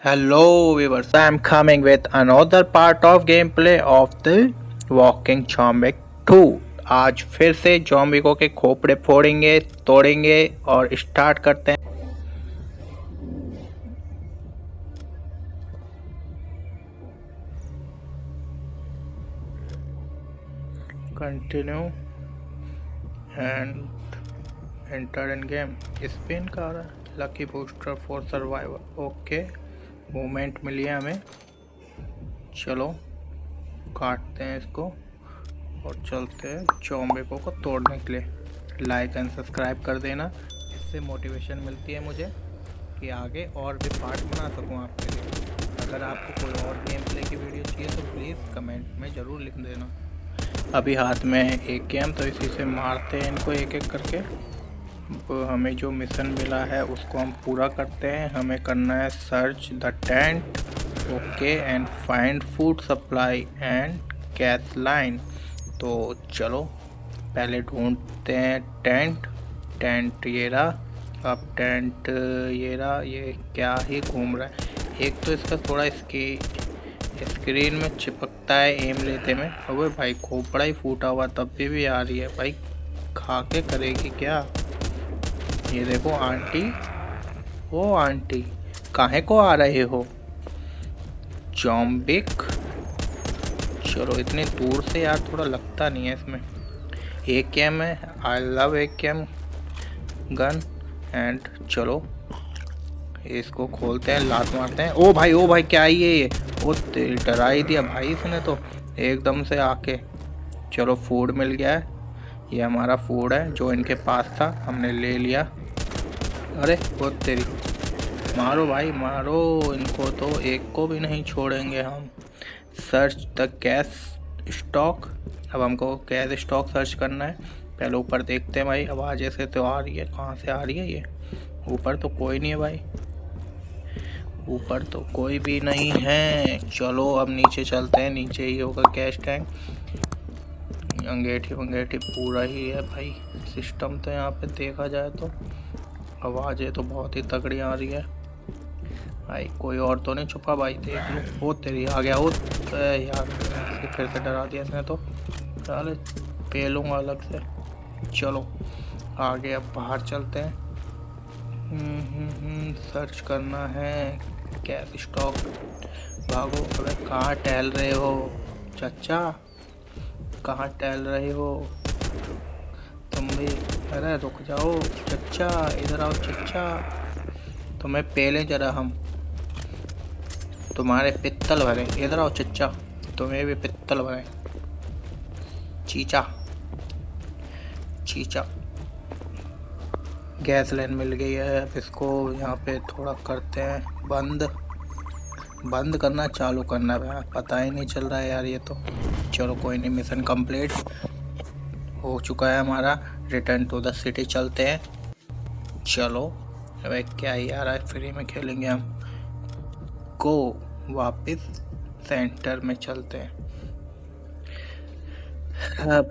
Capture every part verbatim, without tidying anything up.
Hello viewers, I am coming with another part of gameplay of the Walking Zombie two. आज फिर से जॉम्बिको के खोपड़े फोड़ेंगे, तोड़ेंगे और स्टार्ट करते हैं। Continue and enter in game. Spin का रहा है। Lucky booster for survival. Okay, movement मिली है हमें। चलो काटते हैं इसको और चलते हैं जॉम्बिको को तोड़ने के लिए। लाइक एंड सब्सक्राइब कर देना, इससे मोटिवेशन मिलती है मुझे कि आगे और भी पार्ट बना सकूं आपके लिए। अगर आपको कोई और गेम प्ले की वीडियो चाहिए तो प्लीज़ कमेंट में ज़रूर लिख देना। अभी हाथ में एक गेम, तो इसी से मारते हैं इनको एक एक करके। हमें जो मिशन मिला है उसको हम पूरा करते हैं। हमें करना है search the tent, okay, and find food supply and gas line. तो चलो पहले ढूंढते हैं टेंट। टेंट ये रहा। अब टेंट ये रहा। ये क्या ही घूम रहा है। एक तो इसका थोड़ा इसकी स्क्रीन में चिपकता है एम लेते में। अबे भाई खोपड़ा ही फूटा हुआ तब भी भी आ रही है भाई। खा के करेगी क्या? ये देखो आंटी, ओ आंटी काहे को आ रहे हो? जॉम्बिक, चलो इतनी दूर से यार थोड़ा लगता नहीं है इसमें। एक कैम है, आई लव एक कैम गन। एंड चलो इसको खोलते हैं, लात मारते हैं। ओ भाई ओ भाई क्या ही है ये? ओ डरा ही दिया भाई इसने तो एकदम से आके। चलो फूड मिल गया है। ये हमारा फूड है जो इनके पास था, हमने ले लिया। अरे वो तेरी, मारो भाई मारो इनको, तो एक को भी नहीं छोड़ेंगे हम। Search the gas stock. अब हमको गैस स्टॉक सर्च करना है। पहले ऊपर देखते हैं भाई, आवाज़ ऐसे तो आ रही है। कहाँ से आ रही है ये? ऊपर तो कोई नहीं है भाई, ऊपर तो कोई भी नहीं है। चलो अब नीचे चलते हैं। नीचे ही होगा गैस टैंक। अंगेठी वंगेठी पूरा ही है भाई सिस्टम तो यहाँ पे देखा जाए तो। आवाज़ें तो बहुत ही तगड़ी आ रही है भाई। कोई और तो नहीं छुपा भाई? देख लो, वो तेरी आ गया। वो यार फिर से डरा दिया इसने तो। चल पे लूँगा अलग से। चलो आगे अब बाहर चलते हैं। हम्म हम्म हम्म सर्च करना है गैस स्टॉक। भागो। अबे कहाँ टहल रहे हो चचा? कहाँ टहल रहे हो तुम भी? अरे रुक जाओ चचा, इधर आओ चचा। तुम्हें पहले जरा हम तुम्हारे पित्तल भरे। इधर आओ चचा, तुम्हें भी पित्तल भरे। चीचा चीचा। गैस लाइन मिल गई है। अब इसको यहाँ पे थोड़ा करते हैं बंद। बंद करना चालू करना है पता ही नहीं चल रहा है यार ये तो। चलो कोई नहीं, मिशन कंप्लीट हो चुका है हमारा। रिटर्न टू द सिटी चलते हैं। चलो अबे क्या ही आ रहा है, फ्री में खेलेंगे हम। को वापस सेंटर में चलते हैं। अब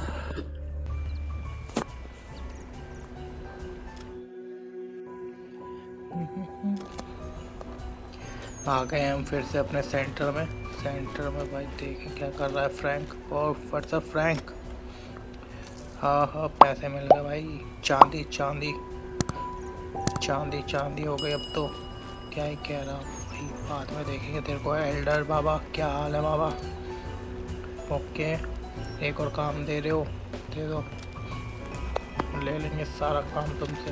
आ गए हम फिर से अपने सेंटर में। सेंटर में भाई देखें क्या कर रहा है फ्रैंक। और व्हाट्सअप फ्रैंक। हाँ हाँ पैसे मिल गए भाई। चांदी चांदी चांदी चांदी हो गई अब तो। क्या ही कह रहा भाई, बाद में देखेंगे तेरे को। एल्डर बाबा क्या हाल है बाबा? ओके, एक और काम दे रहे हो, दे दो, ले लेंगे सारा काम तुमसे।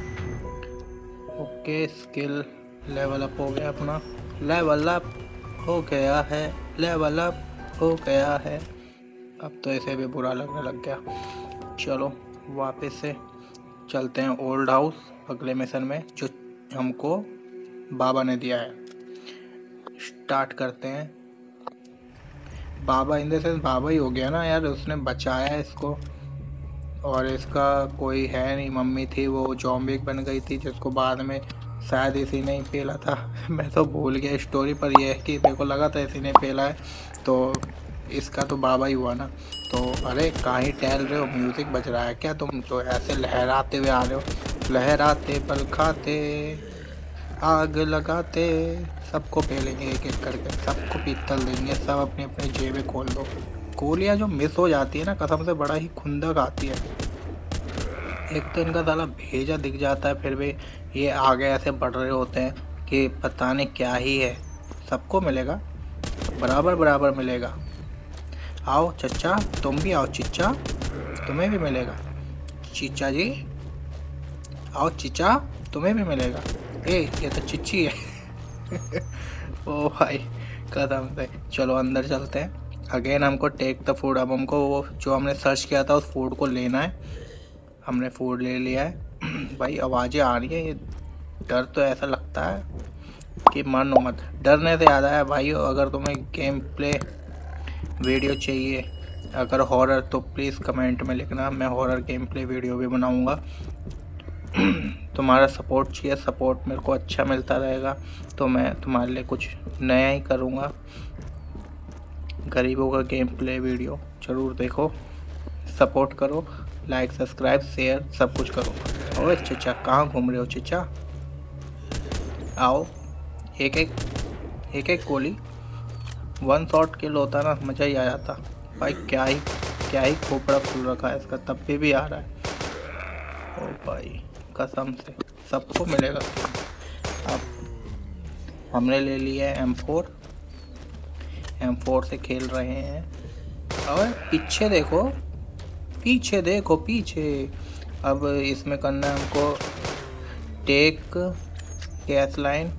ओके, स्किल लेवल अप हो गया अपना। लेवल अप हो गया है, लेवल अप हो गया है। अब तो ऐसे भी बुरा लगने लग गया। चलो वापस से चलते हैं ओल्ड हाउस अगले मिशन में जो हमको बाबा ने दिया है। स्टार्ट करते हैं। बाबा इन द सेंस बाबा ही हो गया ना यार, उसने बचाया है इसको। और इसका कोई है नहीं, मम्मी थी वो जॉम्बिक बन गई थी जिसको बाद में शायद इसी ने ही पेला था। मैं तो भूल गया स्टोरी, पर यह है कि मेरे को लगा था इसी ने पेला है, तो इसका तो बाबा ही हुआ ना। तो अरे कहीं टहल रहे हो? म्यूज़िक बज रहा है क्या? तुम तो ऐसे लहराते हुए आ रहे हो। लहराते पल खाते, आग लगाते, सबको पेलेंगे एक एक करके, सबको पीतल देंगे, सब अपने अपने जेबें खोल दो। गोलियां जो मिस हो जाती है ना कसम से बड़ा ही खुंदक आती है। एक तो इनका साला भेजा दिख जाता है, फिर भी ये आगे ऐसे बढ़ रहे होते हैं कि पता नहीं क्या ही है। सबको मिलेगा, बराबर बराबर मिलेगा। आओ चचा, तुम भी आओ चिच्चा, तुम्हें भी मिलेगा। चिच्चा जी आओ, चिच्चा तुम्हें भी मिलेगा। ए ये तो चिच्ची है। ओ भाई कसम से। चलो अंदर चलते हैं। अगेन हमको टेक द फूड, अब हमको वो जो हमने सर्च किया था उस फूड को लेना है। हमने फूड ले लिया है। भाई आवाज़ें आ रही है, ये डर तो ऐसा लगता है कि मानो मत। डरने से याद आया भाई, अगर तुम्हें गेम प्ले वीडियो चाहिए अगर हॉरर, तो प्लीज़ कमेंट में लिखना, मैं हॉरर गेम प्ले वीडियो भी बनाऊंगा। तुम्हारा सपोर्ट चाहिए, सपोर्ट मेरे को अच्छा मिलता रहेगा तो मैं तुम्हारे लिए कुछ नया ही करूंगा। गरीबों का गेम प्ले वीडियो ज़रूर देखो, सपोर्ट करो, लाइक सब्सक्राइब शेयर सब कुछ करो। ओए चचा कहाँ घूम रहे हो चचा, आओ। एक एक एक एक गोली वन शॉट किल होता ना, मज़ा ही आ जाता भाई। क्या ही क्या ही खोपड़ा खुल रखा है इसका, तब भी भी आ रहा है। ओ भाई कसम से सबको मिलेगा। अब हमने ले लिया है एम फोर, एम फोर से खेल रहे हैं। और पीछे देखो, पीछे देखो पीछे। अब इसमें करना है हमको take gas line,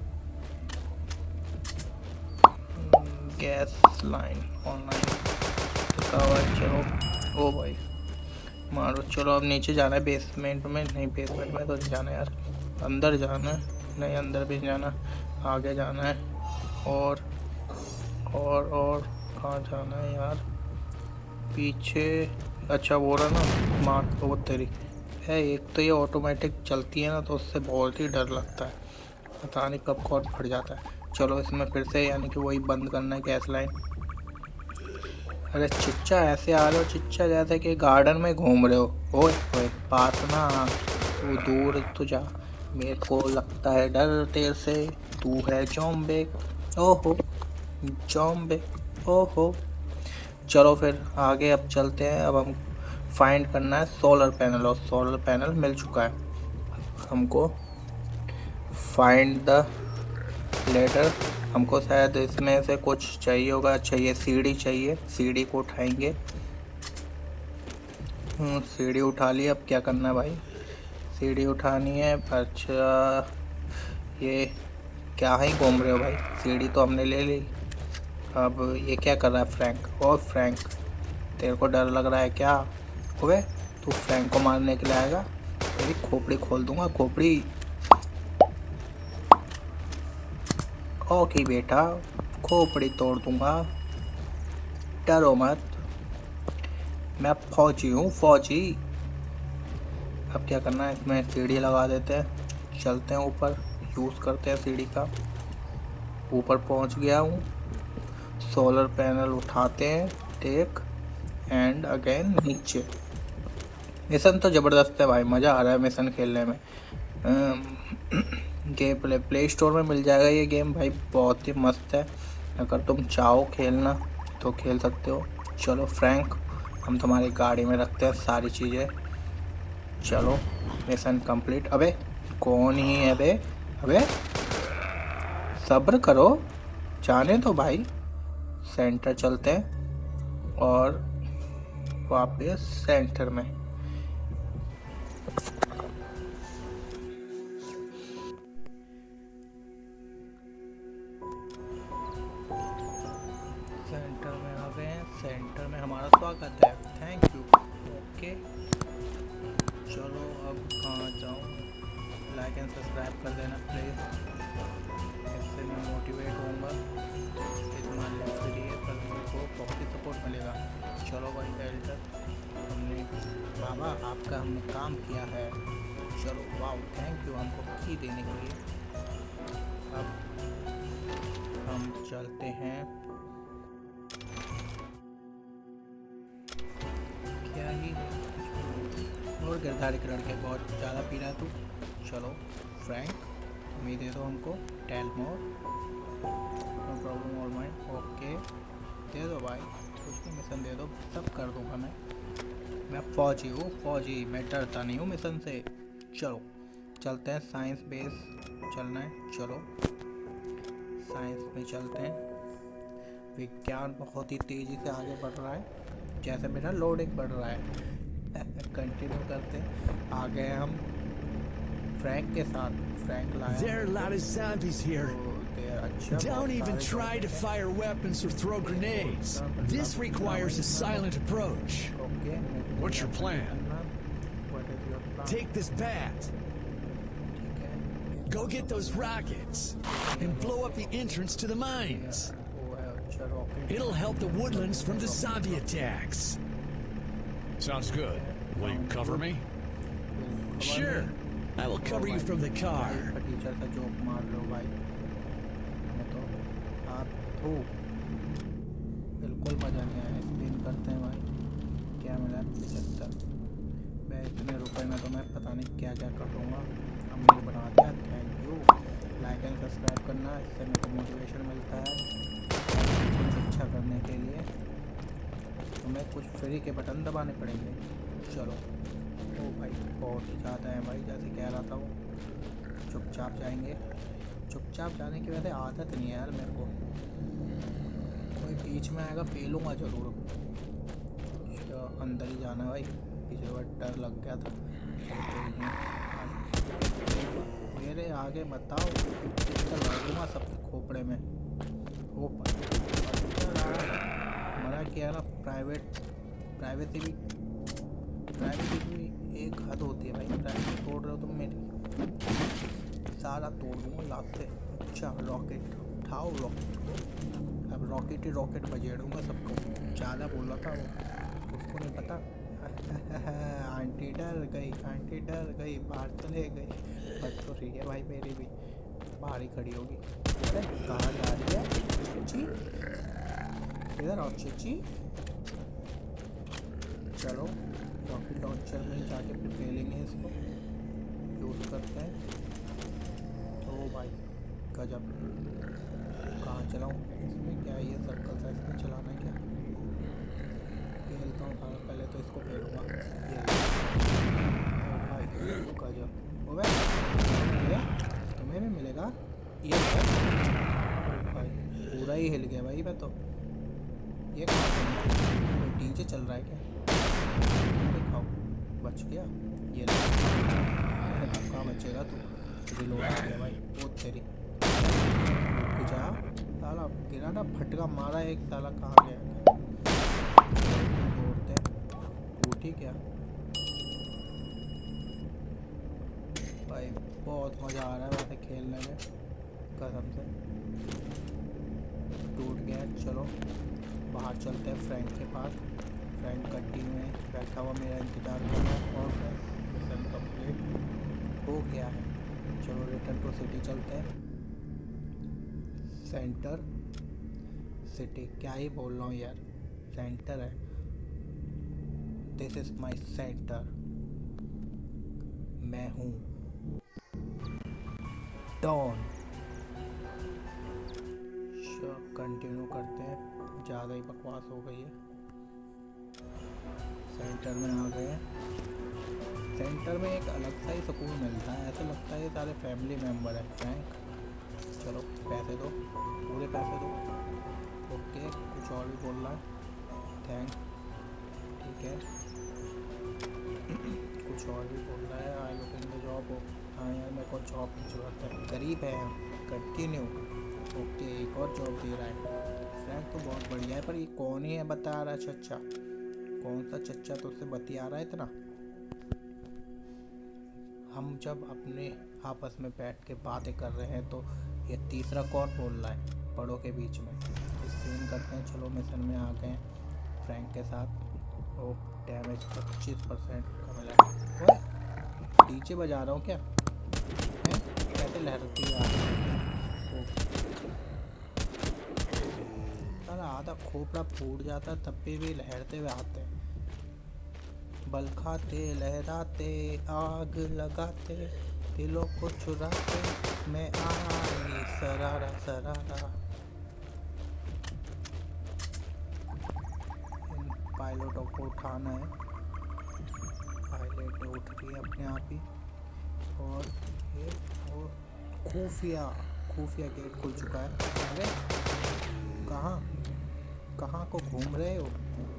gas line online. चलो ओ भाई मारो। चलो अब नीचे जाना है, बेसमेंट में नहीं, बेसमेंट में तो नहीं जाना यार, अंदर जाना है। नहीं अंदर भी जाना, आगे जाना है। और और और कहाँ जाना है यार, पीछे। अच्छा वो रहा ना मार, वो तेरी है। एक तो ये ऑटोमेटिक चलती है ना, तो उससे बहुत ही डर लगता है, पता नहीं कब कौन फट जाता है। चलो इसमें फिर से यानी कि वही बंद करना है गैस लाइन। अरे चिच्चा ऐसे आ रहे हो चिच्चा, जैसे कि गार्डन में घूम रहे हो। ओए ओए पास ना, तू दूर तो जा, मेरे को लगता है डर तेरे से, तू है ज़ॉम्बी। ओहो ज़ॉम्बी, ओहो। चलो फिर आगे अब चलते हैं। अब हम फाइंड करना है सोलर पैनल, और सोलर पैनल मिल चुका है हमको। फाइंड द लेटर, हमको शायद इसमें से कुछ चाहिए होगा। अच्छा ये सीढ़ी चाहिए, सीढ़ी को उठाएंगे। सीढ़ी उठा ली, अब क्या करना है भाई, सीढ़ी उठानी है। अच्छा ये क्या ही घूम रहे हो भाई, सीढ़ी तो हमने ले ली। अब ये क्या कर रहा है फ्रैंक। और फ्रैंक तेरे को डर लग रहा है क्या? ओए तू फ्रैंक को मारने के लिए आएगा, तेरी खोपड़ी खोल दूंगा, खोपड़ी। ओके बेटा, खोपड़ी तोड़ दूंगा, डरो मत, मैं फौजी हूँ फौजी। अब क्या करना है, इसमें सीढ़ी लगा देते हैं, चलते हैं ऊपर, यूज़ करते हैं सीढ़ी का। ऊपर पहुँच गया हूँ, सोलर पैनल उठाते हैं, टेक एंड अगेन नीचे। मिशन तो ज़बरदस्त है भाई, मज़ा आ रहा है मिशन खेलने में। गेम प्ले प्ले स्टोर में मिल जाएगा ये गेम भाई, बहुत ही मस्त है। अगर तुम चाहो खेलना तो खेल सकते हो। चलो फ्रैंक, हम तुम्हारी गाड़ी में रखते हैं सारी चीज़ें। चलो मिशन कंप्लीट। अबे कौन ही है बे, अबे सब्र करो, जाने दो भाई। सेंटर चलते हैं और वापस सेंटर में। सेंटर में आ गए हैं, सेंटर में हमारा स्वागत है, थैंक यू। ओके चलो अब कहाँ जाऊँ, लाइक एंड सब्सक्राइब कर देना प्लीज़, इससे मैं मोटिवेट होऊंगा। तुम्हारे लिए फ्री है पर मेरे को बहुत ही सपोर्ट मिलेगा। चलो भाई एल्टर, हमने बाबा आपका हमने काम किया है। चलो वाह थैंक यू हमको की देने के लिए। अब हम चलते हैं, क्या ही और गिरधारी के लड़के बहुत ज़्यादा पी रहा है तू। चलो फ्रैंक मी दे दो हमको, tell more, no problem all mind. Okay दे दो भाई, कुछ भी मिशन दे दो, सब कर दूंगा मैं मैं फौजी हूँ, फौजी, मैं डरता नहीं हूँ मिशन से। चलो चलते हैं, साइंस बेस चलना है, चलो साइंस में चलते हैं। विज्ञान बहुत ही तेज़ी से आगे बढ़ रहा है, जैसे मेरा लोडिंग बढ़ रहा है। कंटिन्यू करते हैं, आ गए हम फ्रैंक के साथ। फ्रैंक लाया। There are a lot of zombies here. अच्छा, Don't even try to fire weapons or throw grenades. This requires a silent approach. Okay. What's your plan? What is your plan? Take this bat. Go get those rockets and blow up the entrance to the mines. It'll help the woodlands from the zombie attacks. Sounds good. Will you cover me? Sure. I will cover you from the car. Teacher से joke मार लो भाई, हमें तो आप हो बिल्कुल मज़ा नहीं आया। स्पिन करते हैं भाई, क्या मिला? पचहत्तर। मैं इतने रुपए में तो मैं पता नहीं क्या क्या कर लूँगा। अमीर बना दिया, thank you. Like and subscribe करना, इससे मेरे को मोटिवेशन मिलता है कुछ अच्छा करने के लिए। तुम्हें कुछ फ्री के बटन दबाने पड़ेंगे। चलो, ओ भाई बहुत ही ज़्यादा है भाई, जैसे कह रहा था वो। चुपचाप जाएंगे, चुपचाप जाने की वजह से आदत नहीं है यार मेरे को, कोई बीच में आएगा पेलूँगा ज़रूर। अंदर ही जाना भाई, पिछले बार डर लग गया था। मेरे आगे बताओ, कितना लगूंगा सबके खोपड़े में। ओ मरा क्या है ना, प्राइवेट प्राइवेसी भी प्राइवेसी भी एक हद होती है भाई। प्राइवेसी तोड़ रहे हो तुम मेरी, सारा तोड़ दूँगा लास्ट से। अच्छा रॉकेट उठाओ, रॉकेट को अब रॉकेट ही रॉकेट बजेड़ूँगा सबको। ज़्यादा बोल रहा था वो, उसको नहीं पता। आंटी डर गई, आंटी डर गई, बाहर चले गई। बस तो ठीक है भाई, मेरी भी बाहर ही खड़ी होगी। अरे कहाँ जा रही है चीची? इधर आओ चीची। चलो रॉकेट लॉन्चर में जाके फिर फेलेंगे, इसको यूज़ करते हैं। ओ भाई गजब, कहाँ चलाऊँ? इसमें क्या ये सर्कल सा, इसमें चलाना है क्या? खेलता हूँ सारा, पहले तो इसको फेलूँगा। ये भाई गजब, ओ भाई तुम्हें भी मिलेगा ये भाई, पूरा ही हिल गया भाई मैं तो। ये कोई डीजे चल रहा है क्या? दिखाओ, बच गया ये। कहाँ बचेगा तू? रिलोड आ गया भाई, बहुत तेरी जा साला। गिरा ना, फटका मारा एक, साला कहाँ गया? तोड़ते टूटी क्या भाई? बहुत मज़ा आ रहा है वैसे खेलने में, कसम से। टूट गया। चलो बाहर चलते हैं फ्रैंक के पास। फ्रैंक गड्डी में बैठा हुआ मेरा इंतज़ार कर रहा है, और मिशन कंप्लीट हो गया है। चलो रिटर्न टू सिटी चलते हैं। सेंटर सिटी, क्या ही बोल रहा हूँ यार, सेंटर है। दिस इज माई सेंटर, मैं हूँ डॉन। कंटिन्यू करते हैं, ज़्यादा ही बकवास हो गई है। सेंटर में आ गए हैं। सेंटर में एक अलग सा ही सुकून मिलता है, ऐसा लगता है ये सारे फैमिली मेम्बर है। फ्रैंक चलो पैसे दो, पूरे पैसे दो। ओके कुछ और भी बोल रहा है, थैंक, ठीक है। कुछ और भी बोल रहा है, आई लुकिंग द जॉब। हाँ यार मेरे को जॉब की जरूरत है, गरीब है। कंटिन्यू। ओके एक और जॉब दे रहा है। फ्रैंक तो बहुत बढ़िया है, पर ये कौन ही है बता रहा है? चच्चा कौन सा चच्चा तो उससे बतिया रहा है इतना? हम जब अपने आपस में बैठ के बातें कर रहे हैं तो ये तीसरा कौन बोल रहा है बड़ों के बीच में? स्क्रीन करते हैं। चलो मिशन में आ गए फ्रैंक के साथ। ओ डैमेज पच्चीस परसेंट का मिला। डीजे बजा रहा हूँ क्या? है कैसे लहरती है? सारा आधा खोपड़ा फूट जाता तब भी भी लहरते हुए आते हैं। बल खाते लहराते आग लगाते दिलों को चुरा के मैं आई सरारा सरारा। इन पायलटों को उठाना है। पायलट उठ रही है अपने आप ही। और ये और खुफिया खुफिया गेट खुल चुका है। अरे कहाँ कहाँ को घूम रहे हो?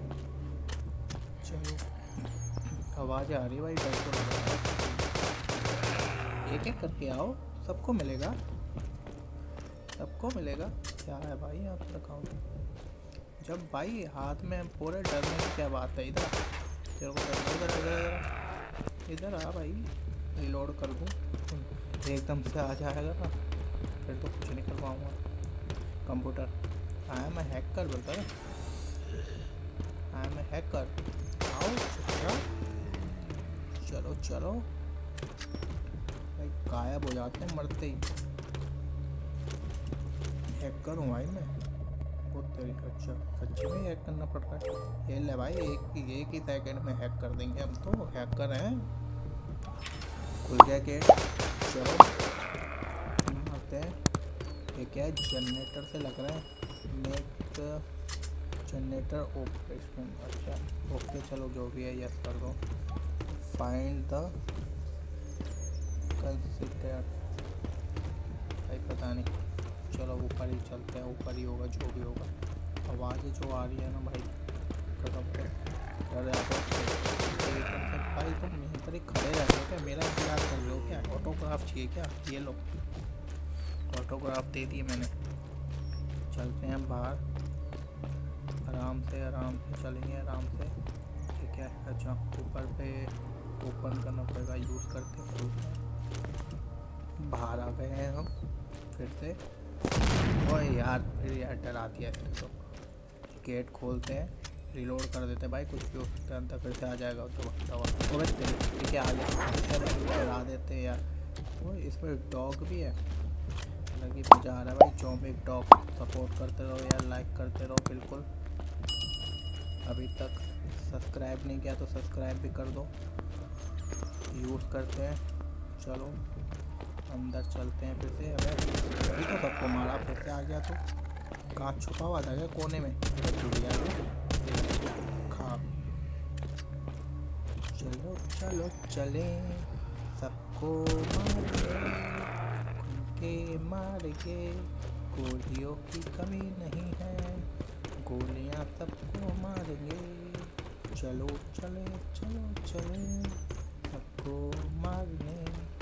चलो आवाज़ आ रही है भाई, डर तो लग रहा है। एक एक करके आओ, सबको मिलेगा सबको मिलेगा। क्या है भाई यहाँ पर अकाउंट? जब भाई हाथ में पूरे डरने की क्या बात है? इधर तेरे को इधर इधर इधर आ भाई, रिलोड कर दूँ एकदम से आ जाएगा ना, फिर तो कुछ नहीं कर पाऊँगा। कंप्यूटर आई एम हैकर बोलता है, आई एम हैकर। आओ चलो चलो भाई, गायब हो जाते हैं मरते ही। हैकर हूँ भाई मैं, बहुत तरीका। अच्छा सच्ची में हैक करना पड़ रहा है। ये ले भाई, एक ही एक ही सेकंड में हैक कर देंगे हम तो, हैकर हैं। खुल गया गेट, चलो आते हैं। ये क्या है? जनरेटर से लग रहा है। Make generator operation. अच्छा ओके चलो जो भी है यस कर दो। फाइंड द कंसिडर भाई पता नहीं, चलो ऊपर ही चलते हैं, ऊपर ही होगा जो भी होगा। आवाज़ें जो आ रही है ना भाई कदम पे कर भाई, तुम यहीं पर ही खड़े रहते हो क्या? मेरा इंतजार कर रहे हो क्या? ऑटोग्राफ चाहिए क्या? ये लो ऑटोग्राफ दे दिए मैंने। चलते हैं बाहर, आराम से आराम से चलेंगे, आराम से। ठीक है अच्छा ऊपर पे ओपन करना पड़ेगा, यूज़ करते हैं। बाहर आ गए हैं हम फिर से। ओए यार फिर यार डरा दिया इसने तो। गेट खोलते हैं, रिलोड कर देते हैं भाई, कुछ भी हो सकता है अंदर फिर से आ जाएगा तो दवा। ओए ठीक है आ गया, डरा देते हैं यार। वो इसमें डॉग भी है, लगी मजा आ रहा है भाई। चौमिक डॉग सपोर्ट करते रहो यार, लाइक करते रहो बिल्कुल। अभी तक सब्सक्राइब नहीं किया तो सब्सक्राइब भी कर दो। यूज़ करते हैं, चलो अंदर चलते हैं फिर से। अरे अभी तो सबको मारा, फिर से आ गया तो कहाँ छुपा हुआ था क्या कोने में? खा चलो चलो चले, सबको मारेंगे मारेंगे, गोलियों की कमी नहीं है, गोलियां सबको मारेंगे। चलो चले चलो चले सबको मारने।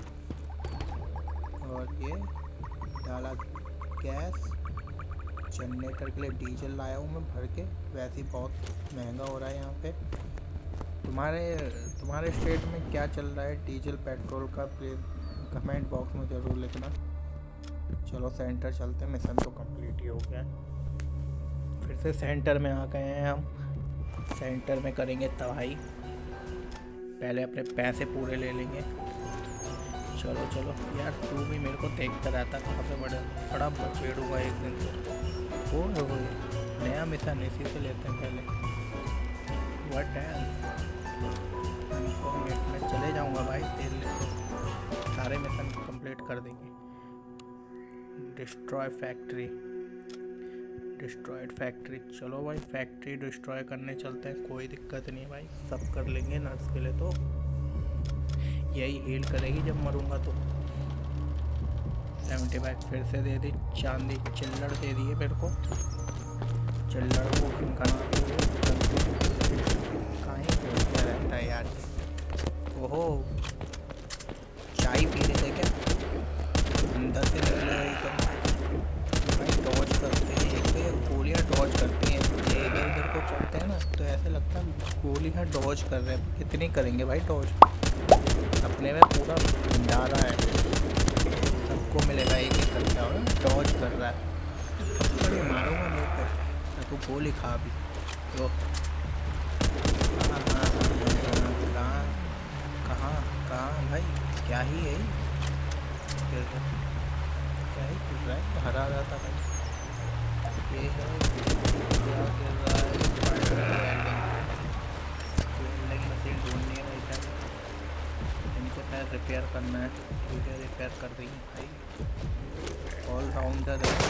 और ये डाला गैस, जनरेटर के लिए डीजल लाया हूँ मैं भर के, वैसे ही बहुत महंगा हो रहा है यहाँ पे। तुम्हारे तुम्हारे स्टेट में क्या चल रहा है डीजल पेट्रोल का? प्लीज़ कमेंट बॉक्स में ज़रूर लिखना। चलो सेंटर चलते हैं, मिशन तो कंप्लीट ही हो गया। फिर से सेंटर में आ गए हैं हम, सेंटर में करेंगे तबाही। पहले अपने पैसे पूरे ले लेंगे। चलो चलो यार, तू भी मेरे को देखता रहता, कहाँ पे बड़ा बड़ा बचेड़ूंगा एक दिन तो। ओ हो नया मिशन इसी से लेते हैं पहले। व्हाट है मैं चले जाऊंगा भाई, तेल लेते सारे मिशन कंप्लीट कर देंगे। Destroy factory, destroyed factory. चलो भाई फैक्ट्री डिस्ट्रॉय करने चलते हैं, कोई दिक्कत नहीं भाई, सब कर लेंगे। नर्स के लिए तो यही हील करेगी जब मरूंगा तो। सेवेंटी फाइव फिर से दे दी, चांदी चिल्लड़ दे दी है मेरे को। चिल्लड़ को कहाँ क्या रहता है यार? ओहो चाय पी रहे थे क्या? अंदर से निकले भाई, डॉज करते हैं। एक तो ये गोलियाँ डॉज करती हैं, ये इधर उधर को चलते हैं ना तो ऐसे लगता है गोलियाँ डॉज कर रहे हैं। कितनी करेंगे भाई डॉज? अपने में पूरा भंडारा है, सबको मिलेगा एक एक करके। और डॉज कर रहा है, बड़े मारूंगा मुँह पे, तो गोली खा भी तो। कहाँ कहाँ कहाँ भाई, क्या ही है क्या ही कर रहा है? हरा रहा था भाई। ये है क्या कर रहा है? मशीन ढूंढनी है भाई, क्या इनके पैर रिपेयर करना है, ठीक है रिपेयर कर देंगे भाई। ऑल राउंडर है।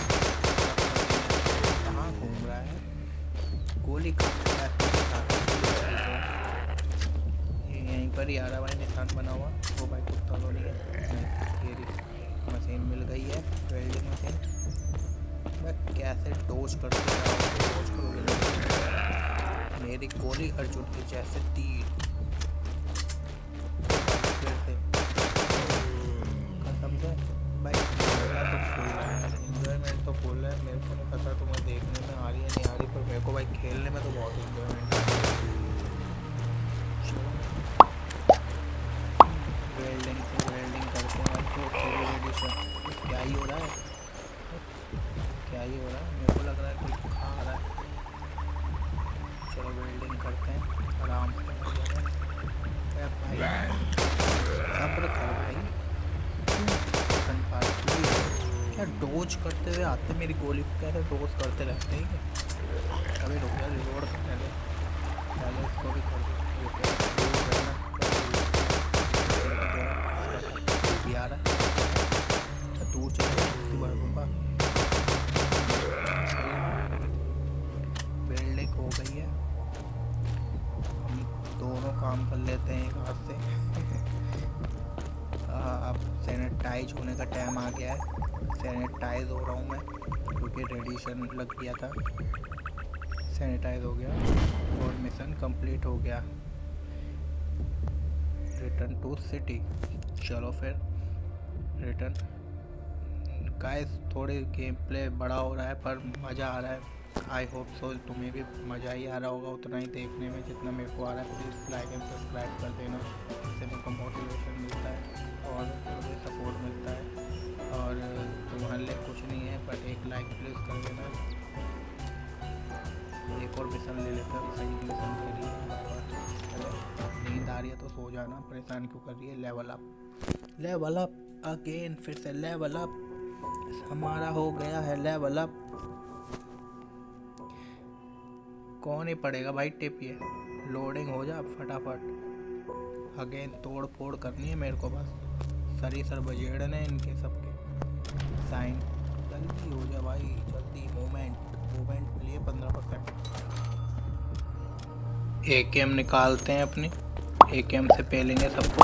कहाँ घूम रहा है, गोली कहाँ है? ये यहीं पर ही आ रहा है भाई, निशान बना हुआ। वो भाई कुत्ता तो नहीं है। ये मशीन मिल गई है, वेल्डिंग मशीन। मैं कैसे डोज करते रहा हूँ, डोज करोगे मेरी गोली अर्जुन की जैसे तीर। कसम से भाई इंजॉयमेंट तो फुल है। मेरे को नहीं पता तुम्हें देखने में आ रही है नहीं आ रही, पर मेरे को भाई खेलने में तो बहुत इंजॉयमेंट है। वेल्डिंग से वेल्डिंग करते हैं तो थोड़ी रेडी से। क्या ही हो रहा है, क्या ही हो रहा है? मेरे को लग रहा है कोई आ रहा है। चलो वेल्डिंग करते हैं आराम से। भाई सब्र कर भाई, क्या डोज करते हुए आते मेरी गोली को, कैसे डोज करते रहते हैं क्या? अभी रुक जा, रिलोड करने दे पहले, इसको भी कर दो आ रहा है। दूर चले दूंगा। वेल्डिंग हो गई है, हम दोनों काम कर लेते हैं एक हाथ से। अब सैनिटाइज होने का टाइम आ गया है। सैनिटाइज हो रहा हूँ मैं, क्योंकि रेडिएशन लग गया था। सैनिटाइज हो गया और मिशन कंप्लीट हो गया। Return to city. चलो फिर रिटर्न। गाइस थोड़े गेम प्ले बड़ा हो रहा है पर मज़ा आ रहा है। आई होप सो तुम्हें भी मज़ा ही आ रहा होगा उतना ही देखने में जितना मेरे को आ रहा है। प्लीज़ लाइक एंड सब्सक्राइब कर देना, इससे मेरे को मोटिवेशन मिलता है और मुझे सपोर्ट मिलता है। और तुम्हारे लिए कुछ नहीं है पर एक लाइक प्लीज़ कर देना। एक और मिशन ले लेते हैं, सही मिशन दे रही है बार बार। नींद आ रही है तो सो जाना, परेशान क्यों कर रही है। Level up, level up again, फिर से लेवल अप। हमारा हो गया है लेवल अप। कौन ही पड़ेगा भाई टिप, ये लोडिंग हो जा फटाफट। अगेन तोड़ फोड़ करनी है मेरे को, बस सरी सर बजेड़ने इनके सबके। साइन जल्दी हो जा भाई, जल्दी। मूवमेंट मूवमेंट के लिए पंद्रह परसेंट। ए के एम निकालते हैं अपनी, ए के एम से पेलेंगे सबको।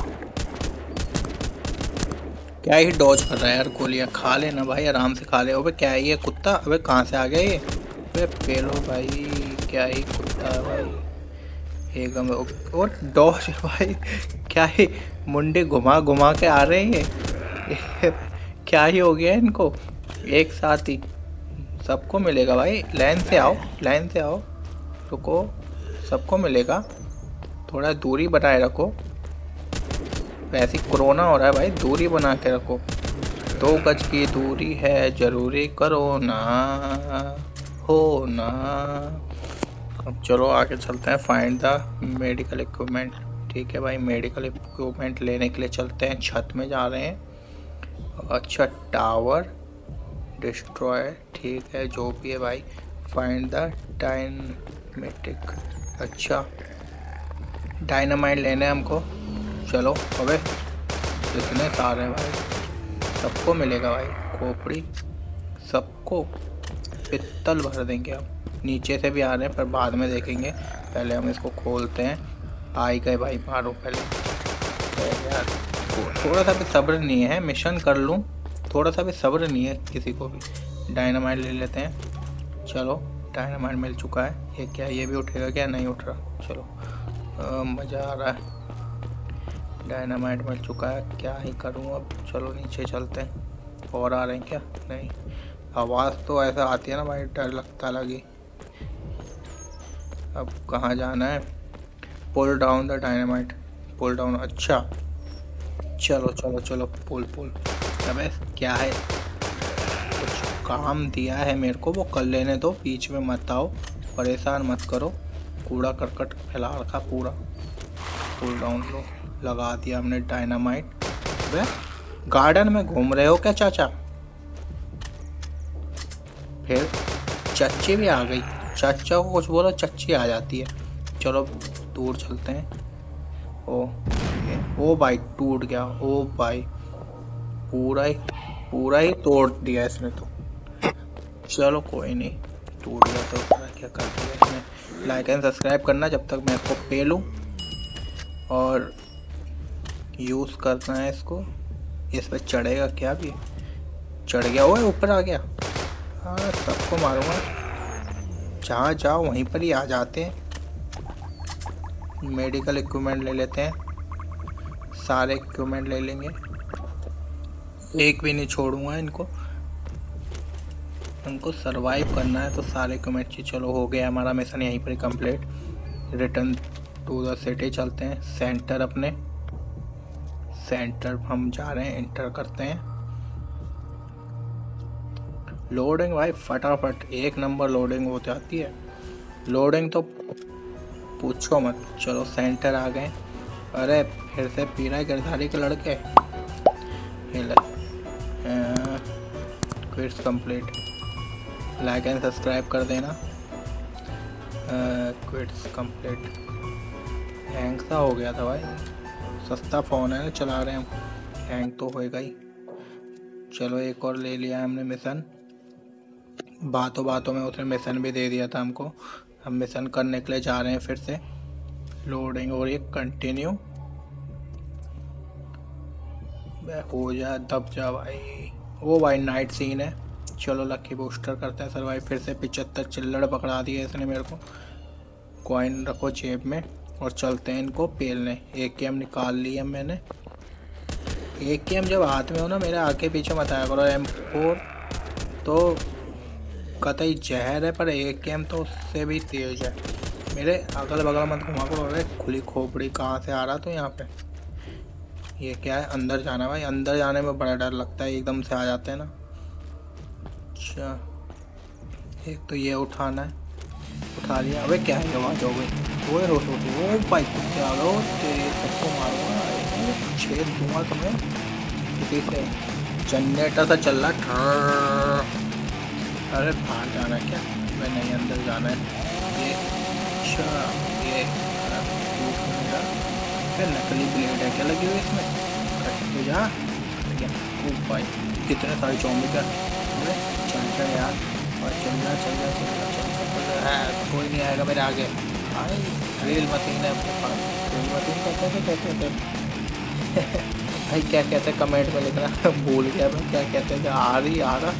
क्या ही डॉज कर रहा है यार, गोलियां खा लेना भाई, आराम से खा ले। अबे क्या है ये कुत्ता, अबे कहाँ से आ गया ये? अबे पेलो भाई, क्या ही कुत्ता है भाई एकदम। और डॉज भाई क्या ही मुंडे घुमा घुमा के आ रहे हैं ये। क्या ही हो गया इनको, एक साथ ही सबको मिलेगा भाई। लाइन से आओ, लाइन से आओ, रुको, सबको मिलेगा। थोड़ा दूरी बनाए रखो, वैसे कोरोना हो रहा है भाई, दूरी बना के रखो। दो गज की दूरी है जरूरी, करो ना हो ना। अब चलो आगे चलते हैं। Find the medical equipment. ठीक है भाई, मेडिकल इक्विपमेंट लेने के लिए चलते हैं। छत में जा रहे हैं। अच्छा टावर डिस्ट्रॉय, ठीक है जो भी है भाई। फाइंड द डायनेमिक, अच्छा डायनामाइट लेना है हमको। चलो अबे इतने सारे हैं भाई, सबको मिलेगा भाई। खोपड़ी सबको पित्तल भर देंगे हम। नीचे से भी आ रहे हैं पर बाद में देखेंगे, पहले हम इसको खोलते हैं। आ ही गए भाई, मारो पहले। यार थोड़ा सा भी सब्र नहीं है, मिशन कर लूँ, थोड़ा सा भी सब्र नहीं है किसी को भी। डायनामाइट ले लेते हैं। चलो डायनामाइट मिल चुका है। ये क्या, ये भी उठेगा क्या? नहीं उठ रहा। चलो मज़ा आ रहा है। डायनामाइट मिल चुका है, क्या ही करूँ अब। चलो नीचे चलते हैं। और आ रहे हैं क्या? नहीं, आवाज़ तो ऐसा आती है ना भाई, डर लगता लगी। अब कहाँ जाना है? Pull down the dynamite, pull down. अच्छा चलो चलो चलो, पुल पुल। अबे क्या है, कुछ काम दिया है मेरे को, वो कर लेने दो, बीच में मत आओ, परेशान मत करो। कूड़ा करकट फैला रखा पूरा। पुल डाउन लो, लगा दिया हमने डायनामाइट। वे गार्डन में घूम रहे हो क्या चाचा? फिर चच्ची भी आ गई, चाचा को कुछ बोला चच्ची आ जाती है। चलो दूर चलते हैं। ओ ये ओ भाई टूट गया। ओ भाई पूरा ही पूरा ही तोड़ दिया इसने तो। चलो कोई नहीं, टूट गया तो क्या कर दिया इसने। लाइक एंड सब्सक्राइब करना जब तक मैं इसको पे लूँ, और यूज़ करना है इसको। इस पर चढ़ेगा क्या भी? चढ़ गया। ओए ऊपर आ गया। हाँ सबको मारूंगा, जहाँ जाओ वहीं पर ही आ जाते हैं। मेडिकल इक्विपमेंट ले लेते हैं, सारे इक्विपमेंट ले लेंगे, एक भी नहीं छोड़ूंगा इनको। इनको सरवाइव करना है तो सारे इक्विपमेंट चाहिए। चलो हो गया हमारा मिशन यहीं पर complete. Return to the city चलते हैं। सेंटर अपने सेंटर हम जा रहे हैं, इंटर करते हैं। लोडिंग भाई फटाफट एक नंबर लोडिंग हो जाती है। लोडिंग तो पूछो मत। चलो सेंटर आ गए। अरे फिर से पी रहा है गिरधारी के लड़के। Quests complete. Like and subscribe कर देना। Quits complete. हैंग सा हो गया था भाई, सस्ता फ़ोन है ना चला रहे हैं हम, हैंग तो होएगा ही। चलो एक और ले लिया हमने मिशन। बातों बातों में उसने मिशन भी दे दिया था हमको। हम मिशन करने के लिए जा रहे हैं फिर से। लोडिंग और ये कंटिन्यू हो जा, दब जा भाई। वो भाई नाइट सीन है। चलो लकी बूस्टर करते हैं सरवाइव फिर से। पिचहत्तर चिल्लड़ पकड़ा दिए इसने मेरे को। कॉइन रखो जेब में और चलते हैं इनको पेलने। एक के एम निकाल लिया मैंने। एक के एम जब हाथ में हो ना, मेरे आगे पीछे मत आया करो। एम फोर तो कतई जहर है, पर एक के एम तो उससे भी तेज है। मेरे अगल बगल मत घुमा करो। अरे खुली खोपड़ी कहाँ से आ रहा तो यहाँ पे। ये क्या है? अंदर जाना भाई। अंदर जाने में बड़ा डर लगता है, एकदम से आ जाते हैं ना। अच्छा एक तो ये उठाना है, उठा लिया। अबे क्या है आवाज हो गई। वो रो रो वो भाई कुत्ते आ गए तेरे, सबको मारूंगा, छेद दूंगा तुम्हें किसी से। जनरेटर सा चल रहा। अरे बाहर जाना है क्या? मैं नहीं अंदर जाना है। ये अच्छा ये फिर नकली ब्लेड है क्या लगी हुई इसमें? कट तो जा भाई। कितने सारे चौंबी का। चल जा यार, और चल जा चल जा चल जा चल जा। कोई नहीं आएगा मेरे आगे। भाई ड्रिल मशीन है अपने पास। ड्रिल मशीन क्या कहते कहते कहते भाई क्या कहते हैं कमेंट में लिखना। भूल गया मैं क्या कहते हैं। आ रही आ रहा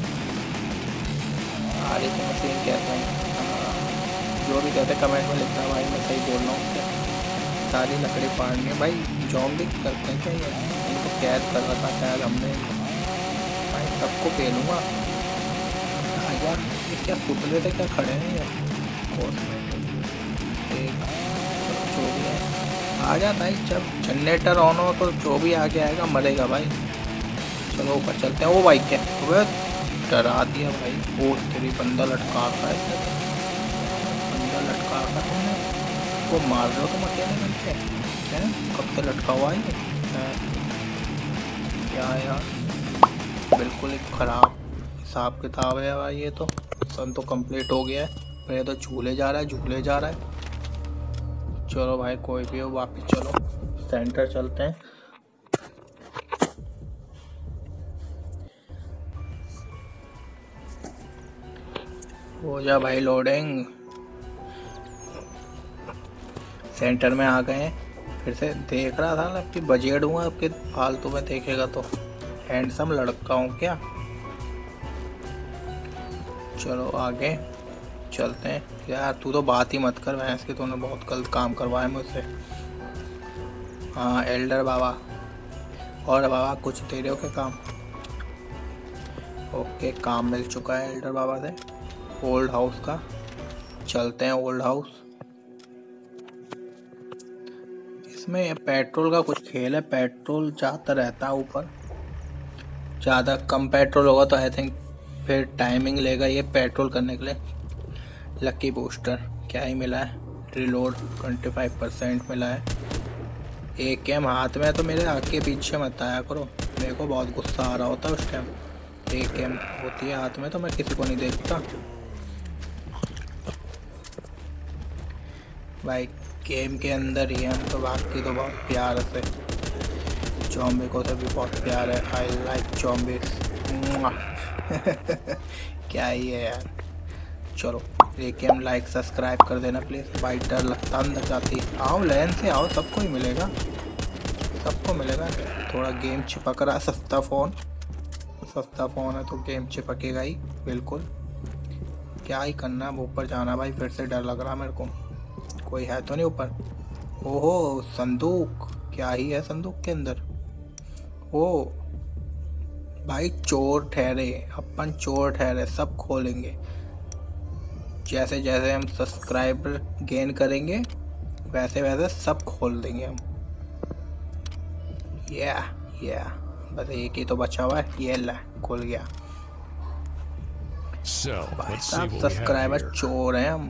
आ रही की मशीन कहते हैं। जो भी कहते हैं कमेंट में लिखना भाई, मैं सही बोल रहा हूँ क्या। सारी लकड़ी फाड़नी है भाई। जॉम्बी करते हैं क्या ये? इनको कैद कर रखा शायद हमने भाई। सबको पेलूँगा। यार ये क्या पुतले थे क्या खड़े हैं ये? एक जो भी है आ जा भाई। जब जनरेटर ऑन हो तो जो भी आगे आएगा मरेगा भाई। चलो ऊपर चलते हैं। वो भाई क्या वो डरा दिया भाई। वो तेरी बंदा लटका का है, बंदा लटका का तुमने वो मार रहे हो तुम अकेले मिल के हैं? कब से लटका हुआ है ये? क्या यार बिल्कुल एक ख़राब हिसाब किताब है भाई। ये तो सन तो कंप्लीट हो गया है। मेरे तो झूले जा रहा है झूले जा रहा है। चलो भाई कोई भी हो वापस चलो सेंटर चलते हैं। हो जा भाई लोडिंग। सेंटर में आ गए हैं फिर से। देख रहा था ना आपकी बजट हूँ आपके फालतू में देखेगा तो। हैंडसम लड़का हूँ क्या? चलो आगे चलते हैं। यार तू तो बात ही मत कर भैंस की, तूने बहुत गलत काम करवाया मुझसे। हाँ एल्डर बाबा। और बाबा कुछ दे रहे हो क्या काम? ओके काम मिल चुका है एल्डर बाबा से। ओल्ड हाउस का चलते हैं। ओल्ड हाउस इसमें पेट्रोल का कुछ खेल है। पेट्रोल जाता रहता है ऊपर। ज़्यादा कम पेट्रोल होगा तो आई थिंक फिर टाइमिंग लेगा ये पेट्रोल करने के लिए। लकी बूस्टर क्या ही मिला है? रिलोड पच्चीस परसेंट मिला है। एक गेम हाथ में है तो मेरे आगे पीछे मत आया करो। मेरे को बहुत गुस्सा आ रहा होता है उस टाइम। एक गेम होती है हाथ में तो मैं किसी को नहीं देखता भाई। गेम के अंदर ही हम तो बाकी तो बहुत प्यार से ज़ॉम्बी को तो भी बहुत प्यार है। I like zombie. क्या ही है यार। चलो एक गेम लाइक सब्सक्राइब कर देना प्लीज़ भाई। डर लगता अंदर जाती। आओ लाइन से आओ, सबको ही मिलेगा, सबको मिलेगा। थोड़ा गेम चिपक रहा है। सस्ता फ़ोन सस्ता फ़ोन है तो गेम चिपकेगा ही बिल्कुल। क्या ही करना, अब ऊपर जाना भाई। फिर से डर लग रहा मेरे को। कोई है तो नहीं ऊपर? ओहो संदूक, क्या ही है संदूक के अंदर? ओ भाई चोर ठहरे, अपन चोर ठहरे, सब खोलेंगे। जैसे जैसे हम सब्सक्राइबर गेन करेंगे वैसे वैसे सब खोल देंगे हम। या या बस एक ही तो बचा हुआ है, ये ला खोल गया। So, भाई let's see साहब what we have subscriber here. चोर हैं हम।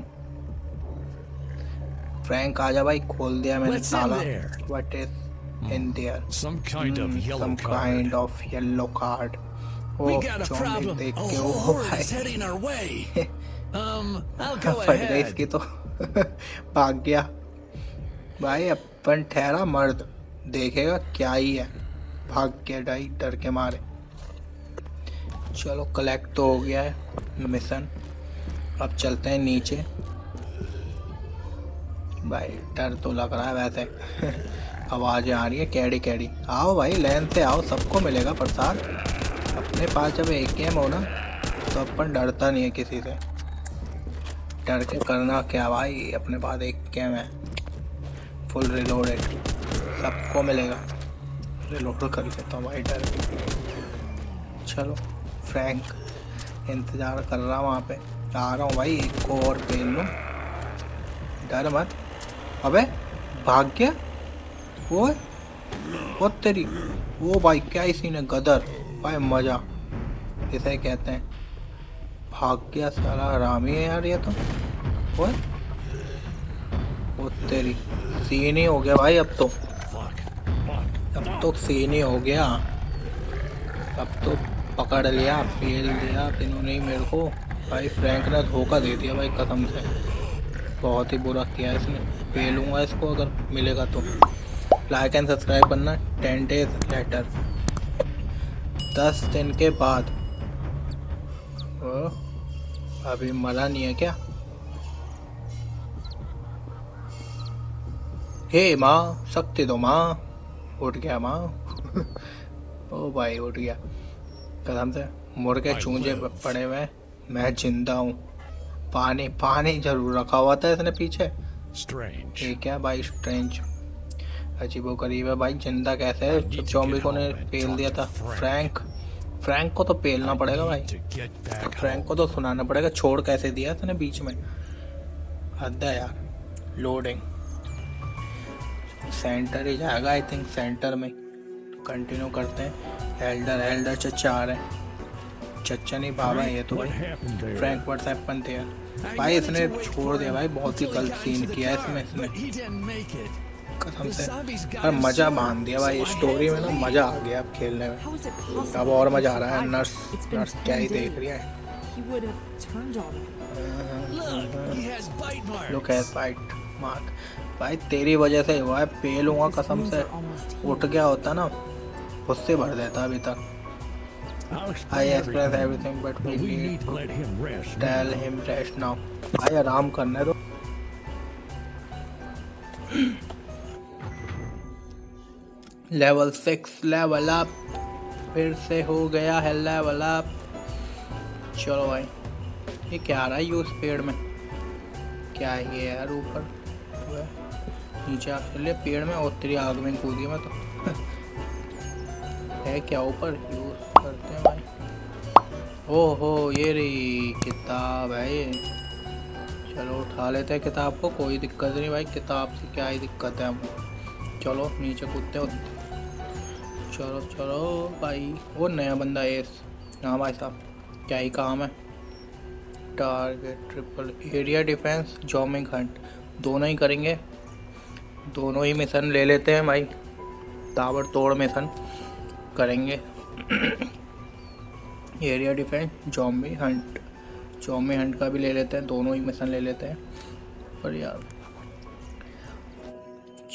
फ्रैंक आजा भाई, खोल दिया मैंने What's in ताला। there? What is in there? Some kind of yellow some card. Kind of yellow card. We ओ got a ज़ॉम्बी problem. देख A के whole ओ horde is भाई heading our way. Um, I'll go फट गई ahead. इसकी तो। भाग गया भाई। अपन ठहरा मर्द, देखेगा क्या ही है। भाग गया डाई डर के मारे। चलो कलेक्ट तो हो गया है मिशन। अब चलते हैं नीचे। भाई डर तो लग रहा है वैसे। आवाज़ें आ रही है कैडी कैडी। आओ भाई लाइन से आओ, सबको मिलेगा प्रसाद। अपने पास जब एक गेम हो ना तो अपन डरता नहीं है किसी से। डर के करना क्या भाई, अपने पास एक गेम है फुल रिलोडेड, सबको मिलेगा। रिलोड कर लेता हूँ भाई डर के। चलो फ्रैंक इंतज़ार कर रहा हूँ वहाँ पे। आ रहा हूँ भाई, एक को और पेल लूँ। डर मत। अबे भाग गया वो वो तेरी। वो भाई क्या ही सीन है, गदर भाई, मज़ा इसे कहते हैं। भाग गया साला, हरामी है यार ये तो। वो वो तेरी सीन ही हो गया भाई अब तो। Fuck. Fuck. अब तो सीन ही हो गया। अब तो पकड़ लिया, पेल दिया इन्होंने ही मेरे को। भाई फ्रैंक ने धोखा दे दिया भाई कसम से। बहुत ही बुरा किया इसने। पेलूंगा इसको अगर मिलेगा तो। लाइक एंड सब्सक्राइब करना। टेन डेज लेटर, दस दिन के बाद। ओ, अभी मरा नहीं है क्या? हे माँ शक्ति दो माँ। उठ गया माँ। ओ भाई उठ गया कसम से। मुर्गे चूंजे पड़े हुए, मैं जिंदा हूँ। पानी पानी जरूर रखा हुआ था इसने पीछे। Strange. ये क्या भाई स्ट्रेंज, अजीबो गरीब है भाई। जिंदा कैसे है? ज़ॉम्बी को ने पेल दिया था। फ्रैंक फ्रैंक को तो पेलना पड़ेगा भाई। To get back फ्रैंक को तो सुनाना पड़ेगा। छोड़ कैसे दिया इसने बीच में, हद है यार। लोडिंग सेंटर ही जाएगा आई थिंक। सेंटर में कंटिन्यू करते हैं। एल्डर एल्डर चचा आ रहे हैं। चचा नहीं बाबा है ये तो What भाई। happened there? फ्रैंक व्हाट्सएप पर थे भाई। इसने छोड़ दिया भाई, बहुत ही गलत सीन किया है इसमें इसने But he didn't make it. कसम The से। zombies got पर him मजा sore, बांध दिया भाई so I स्टोरी had में to ना। leave. मजा आ गया अब खेलने में। How is it possible अब और he मजा आ रहा है। survived? Nurse It's been nurse क्या ही ten देख days. रही है। He would have turned already. Look, he has bite marks. Look at fight mark. भाई तेरी वजह से हुआ है। पेलूंगा His कसम wounds से। are almost उठ healed. गया होता ना, उससे भर देता अभी तक। I'll I explain express everything, everything but we but we need need to let him rest. Tell him rest now. भाई आराम करने दो। लेवल सिक्स लेवल अप, फिर से हो गया है लेवल अप। चलो भाई, ये क्या आ रहा है यू पेड़ में? क्या है ये यार? ऊपर नीचे आ चले पेड़ में और तेरी आग में कूद गया मैं तो। है क्या ऊपर? यूज करते हैं भाई। ओहो ये रही किताब है ये। चलो उठा लेते हैं किताब को, कोई दिक्कत नहीं भाई। किताब से क्या ही दिक्कत है हमको। चलो नीचे कूदते होते। चलो चलो भाई। वो नया बंदा एस। हाँ भाई साहब क्या ही काम है। Target triple area defence zombie hunt दोनों ही करेंगे। दोनों ही मिशन ले लेते हैं भाई। ताबड़तोड़ मिशन करेंगे। Area defence zombie hunt, zombie hunt का भी ले लेते हैं। दोनों ही मिशन ले लेते हैं। पर यार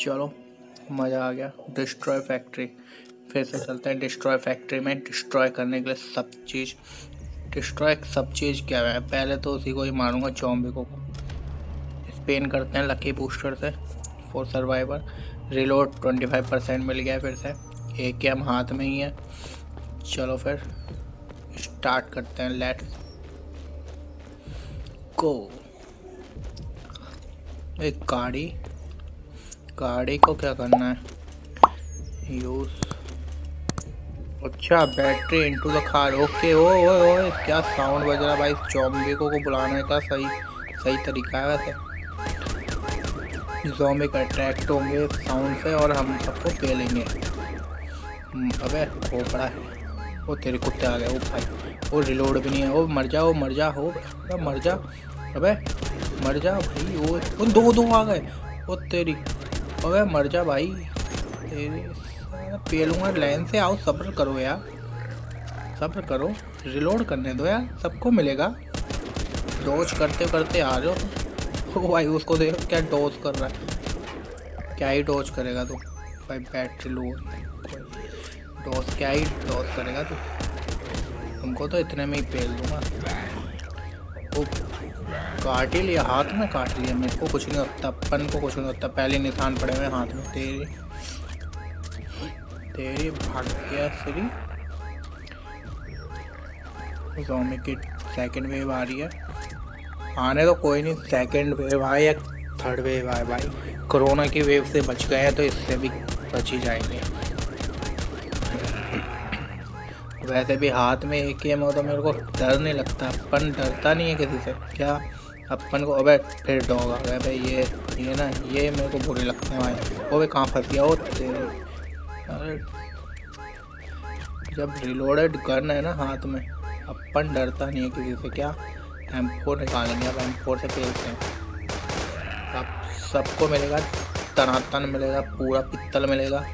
चलो मज़ा आ गया। डिस्ट्रॉय फैक्ट्री, फिर से चलते हैं डिस्ट्रॉय फैक्ट्री में। डिस्ट्रॉय करने के लिए सब चीज़, डिस्ट्रॉय सब चीज़ क्या है, पहले तो उसी को ही मारूंगा, ज़ॉम्बी को। स्पेन करते हैं लकी बूस्टर से फॉर सर्वाइवर। रिलोड पच्चीस परसेंट मिल गया फिर से। एक के हम हाथ में ही है। चलो फिर स्टार्ट करते हैं, लेट्स गो। एक गाड़ी, गाड़ी को क्या करना है, यूज, अच्छा battery into the car, okay. ओ ओ ओ क्या साउंड बज रहा भाई, ज़ॉम्बी को, को बुलाने का सही सही तरीका है वैसे। ज़ॉम्बी का अट्रैक्ट होंगे साउंड से और हम सबको पे लेंगे। अबे वो बड़ा है, वो तेरे कुत्ते आ गए। ओ भाई वो रिलोड भी नहीं है। वो मर जा, वो मर जा, हो मर जा, अबे मर जा भाई। वो वो दो दो आ गए, वो तेरी, अबे मर जा भाई, तेरी पेलूंगा लाइन से। आओ सब्र करो यार, सब्र करो, रिलोड करने दो यार, सबको मिलेगा। डॉज करते करते आ रहे हो। ओ भाई उसको देखो क्या डॉज कर रहा है, क्या ही डॉज करेगा तू भाई, बैटरी लो, डॉज क्या ही डॉज करेगा तू, हमको तो इतने में ही पेल दूंगा। वो काट ही लिया, हाथ में काट लिया, मेरे को कुछ नहीं होता, अपन को कुछ नहीं होता। पहले निशान पड़े हुए हाथ में, तेरी तेरी भाग गया श्री। ज़ॉम्बी की सेकंड वेव आ रही है, आने तो कोई नहीं, सेकंड वेव आए या थर्ड वेव आए भाई, कोरोना की वेव से बच गए हैं तो इससे भी बच ही जाएंगे। वैसे भी हाथ में एक ही हो तो मेरे को डर नहीं लगता, अपन डरता नहीं है किसी से, क्या अपन को। अबे फिर डॉग आ गया भाई, ये ये ना ये मेरे को बुरे लगते हैं भाई। वो भी कहाँ फंस गया, वो तेरे, अरे जब रिलोडेड गन है ना हाथ में, अपन डरता नहीं है किसी से। क्या एम फोर निकालेंगे, अब एम फोर से खेलते हैं। अब सबको मिलेगा, तनातन मिलेगा, पूरा पित्तल मिलेगा,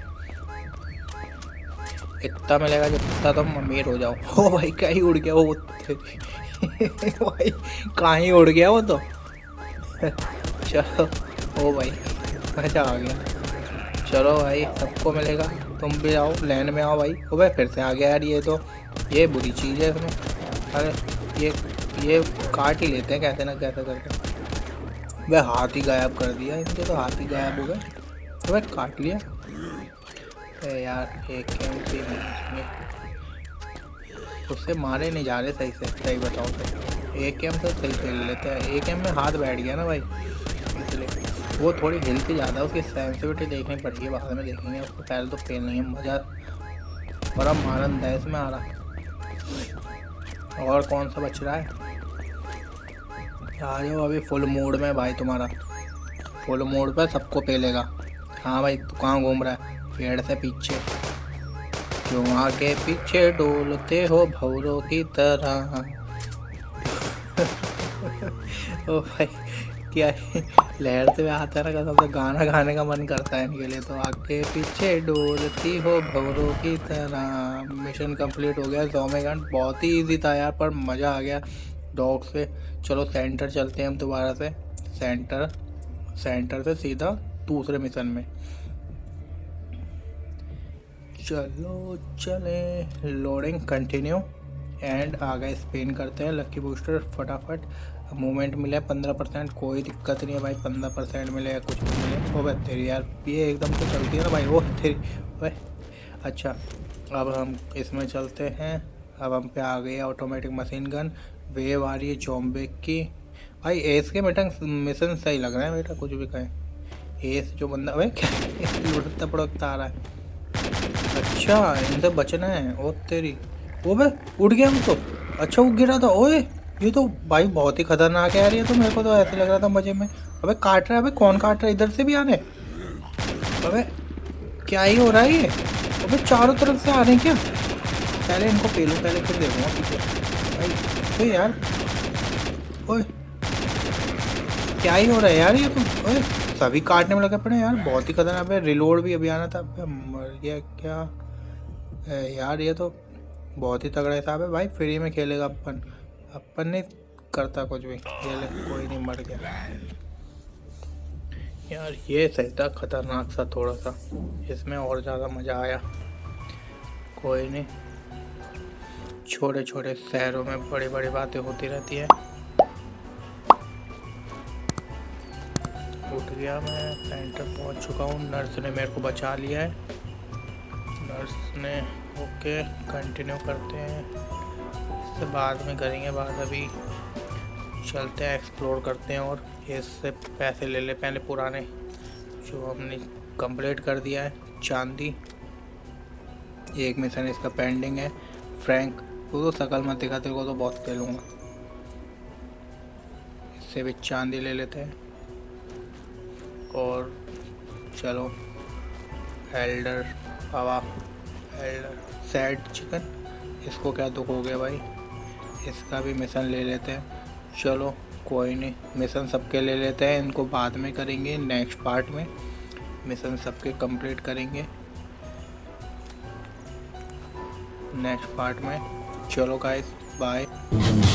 इतना मिलेगा जितना तुम अमीर हो जाओ। ओ भाई क्या ही उड़ गया वो भाई, कहाँ ही उड़ गया वो तो। चलो ओ भाई मजा आ गया। चलो भाई सबको मिलेगा, तुम भी आओ लैंड में आओ भाई। ओ भाई फिर से आ गया यार, ये तो ये बुरी चीज़ है इसमें। अरे ये ये काट ही लेते हैं कैसे ना कैसे करके। वह हाथ ही गायब कर दिया इनके, तो हाथ ही गायब हो गए। तो भाई काट लिया यार, एक में उससे मारे नहीं जा रहे सही से, सही बताओ तो एक एम से सही खेल लेते हैं। एक एम में हाथ बैठ गया ना भाई, इसलिए वो थोड़ी हिलती ज़्यादा, उसकी सेंसिटिविटी देखनी पड़ेगी, बाद में देखेंगे उसको, पहले तो फेल नहीं है। मज़ा बड़ा आनंद है इसमें आ रहा। और कौन सा बच रहा है, आ जाओ अभी फुल मोड में भाई, तुम्हारा फुल मोड पर सबको पेलेगा। हाँ भाई तू कहाँ घूम रहा है, पेड़ से पीछे क्यों आगे पीछे डोलते हो भौरों की तरह। ओ भाई क्या लहरते हुए आता है ना, कसम से गाना गाने का मन करता है इनके लिए। तो आगे पीछे डोलती हो भौरों की तरह। मिशन कंप्लीट हो गया। ज़ॉम्बी गन बहुत ही इजी था यार, पर मज़ा आ गया डॉग से। चलो सेंटर चलते हैं हम दोबारा से, सेंटर सेंटर से सीधा दूसरे मिशन में। चलो चले, लोडिंग कंटिन्यू एंड आ गए। स्पिन करते हैं लकी बूस्टर फटाफट। मूवमेंट मिले पंद्रह परसेंट, कोई दिक्कत नहीं है भाई, पंद्रह परसेंट मिले या कुछ भी मिले। ओ भाई तेरी यार ये एकदम से चलती है ना भाई, ओ तेरी भाई। अच्छा अब हम इसमें चलते हैं, अब हम पे आ गई ऑटोमेटिक मशीन गन। वेव आ रही है ज़ॉम्बी की भाई। एस के मिशन मिशन सही लग रहा है बेटा, कुछ भी कहें। एस जो बंदा भाई क्या लुढ़कता पड़कता आ रहा है। अच्छा इनसे बचना है, ओ तेरी, वो भाई उड़ गया वो तो। अच्छा वो गिरा था, ओए ये तो भाई बहुत ही खतरनाक है यार, ये तो मेरे को तो ऐसे लग रहा था मजे में। अबे काट रहा है, अबे कौन काट रहा है, इधर से भी आने, अबे क्या ही हो रहा है ये। अबे चारों तरफ से आ रहे हैं क्या, पहले इनको पेलूं पहले फिर देखूंगा पीछे भाई। तो यार ओए क्या ही हो रहा है यार, ये तो ओए सभी काटने में लगे पड़े यार, बहुत ही खतरनाक है। रिलोड भी अभी आना था, मर गया क्या यार, ये तो बहुत ही तगड़ा हिसाब है भाई। फ्री में खेलेगा अपन, अपन नहीं करता कुछ भी। ये ले कोई नहीं, मर गया यार ये सही था, खतरनाक सा थोड़ा सा, इसमें और ज़्यादा मज़ा आया। कोई नहीं, छोटे छोटे शहरों में बड़ी बड़ी बातें होती रहती है। उठ गया मैं, सेंटर पहुंच चुका हूँ। नर्स ने मेरे को बचा लिया है। नर्स ने ओके, कंटिन्यू करते हैं, इससे बाद में करेंगे बात। अभी चलते हैं, एक्सप्लोर करते हैं और इससे पैसे ले ले पहले पुराने जो हमने कंप्लीट कर दिया है। चांदी, एक मिशन इसका पेंडिंग है। फ्रैंक, वो तो शकल मत दिखा, तेरे को तो बहुत दे लूँगा। इससे भी चांदी ले लेते हैं और चलो एल्डर पावा, एल्डर सैड चिकन, इसको क्या दुख हो गया भाई, इसका भी मिशन ले लेते हैं। चलो कोई नहीं, मिशन सबके ले लेते हैं, इनको बाद में करेंगे। नेक्स्ट पार्ट में मिशन सबके कंप्लीट करेंगे नेक्स्ट पार्ट में। चलो गाइस, बाय।